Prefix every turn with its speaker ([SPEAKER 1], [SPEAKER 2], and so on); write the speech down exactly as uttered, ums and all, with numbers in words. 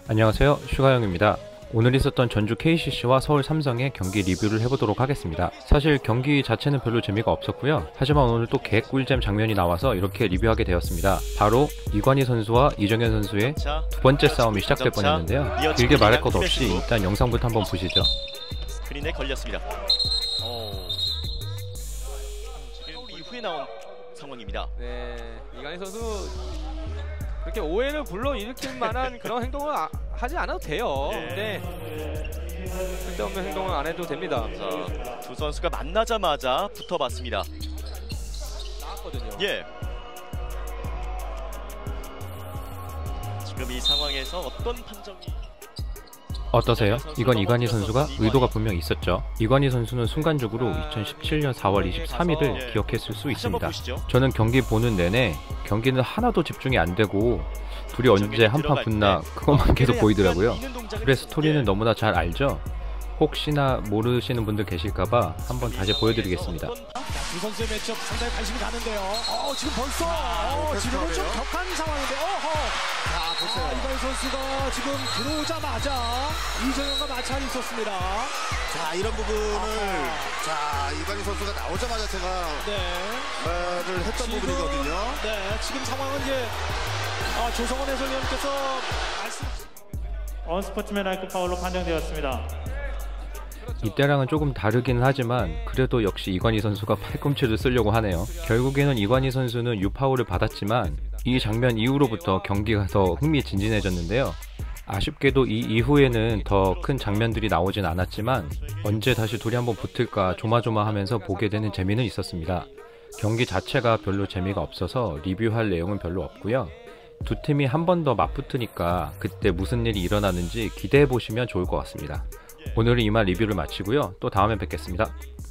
[SPEAKER 1] 안녕하세요, 슈가영입니다. 오늘 있었던 전주 케이씨씨와 서울 삼성의 경기 리뷰를 해보도록 하겠습니다. 사실 경기 자체는 별로 재미가 없었고요. 하지만 오늘 또 개꿀잼 장면이 나와서 이렇게 리뷰하게 되었습니다. 바로 이관희 선수와 이정현 선수의 두 번째 싸움이 시작될 뻔했는데요. 길게 말할 것 없이 일단 영상부터 한번 보시죠.
[SPEAKER 2] 스크린에 걸렸습니다. 오. 지금 이후에 나온 상황입니다.
[SPEAKER 3] 네, 이관희 선수 그렇게 오해를 불러일으킬 만한 그런 행동을 아, 하지 않아도 돼요.
[SPEAKER 2] 네.
[SPEAKER 3] 근데 쓸데없는 행동을 안 해도 됩니다.
[SPEAKER 2] 자, 두 선수가 만나자마자 붙어봤습니다.
[SPEAKER 3] 나왔거든요.
[SPEAKER 2] 예. 지금 이 상황에서 어떤 판정이
[SPEAKER 1] 어떠세요? 이건 이관희 선수가 의도가 분명 있었죠. 이관희 선수는 순간적으로 이천십칠년 사월 이십삼일을 기억했을 수 있습니다. 저는 경기 보는 내내 경기는 하나도 집중이 안 되고 둘이 언제 한판 붙나 그것만 계속 보이더라고요. 그래서 스토리는 너무나 잘 알죠? 혹시나 모르시는 분들 계실까봐 한번 다시 보여드리겠습니다.
[SPEAKER 4] 두 선수의 매치업 상당히 관심이 가는데요. 어, 지금 벌써 어, 지금은 좀 격한 상황인데 어허. 자, 보세요. 아, 이관희 선수가 지금 들어오자마자 이정현과 마찰이 있었습니다.
[SPEAKER 5] 자, 이런 부분을
[SPEAKER 4] 아하.
[SPEAKER 5] 자, 이관희 선수가 나오자마자 제가
[SPEAKER 4] 네.
[SPEAKER 5] 말을 했던
[SPEAKER 4] 지금,
[SPEAKER 5] 부분이거든요.
[SPEAKER 4] 네, 지금 상황은 이제 아, 조성원 해설위원께서 말씀
[SPEAKER 6] 언스포츠맨라이크 파울로 판정되었습니다.
[SPEAKER 1] 이때랑은 조금 다르긴 하지만 그래도 역시 이관희 선수가 팔꿈치를 쓰려고 하네요. 결국에는 이관희 선수는 유파울을 받았지만 이 장면 이후로부터 경기가 더 흥미진진해졌는데요. 아쉽게도 이 이후에는 더 큰 장면들이 나오진 않았지만 언제 다시 둘이 한번 붙을까 조마조마하면서 보게 되는 재미는 있었습니다. 경기 자체가 별로 재미가 없어서 리뷰할 내용은 별로 없고요. 두 팀이 한 번 더 맞붙으니까 그때 무슨 일이 일어나는지 기대해보시면 좋을 것 같습니다. 오늘은 이만 리뷰를 마치고요. 또 다음에 뵙겠습니다.